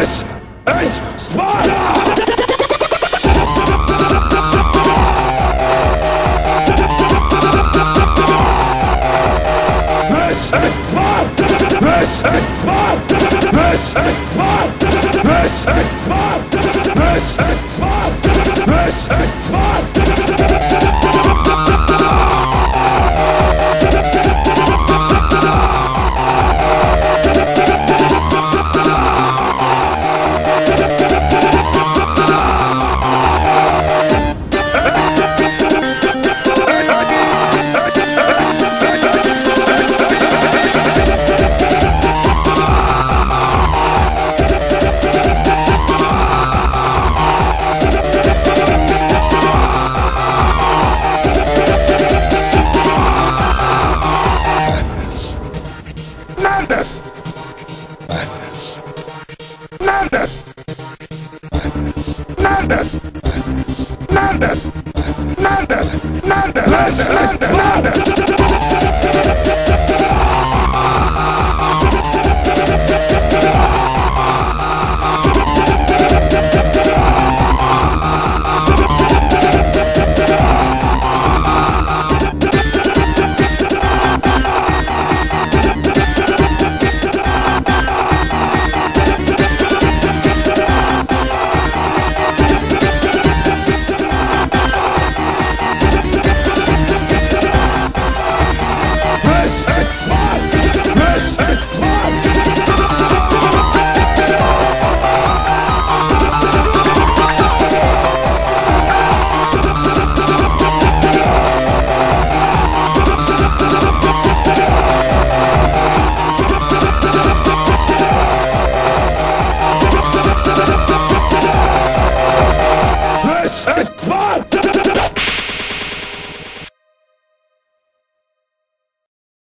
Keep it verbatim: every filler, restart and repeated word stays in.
This is Sparta! This is Sparta! This is Sparta! This is Sparta! This is Sparta! This is Sparta! This is Sparta! Nandes! Nandes! Nandes! Nandes! Nandes! Nandes! Nandes! This is Sparta!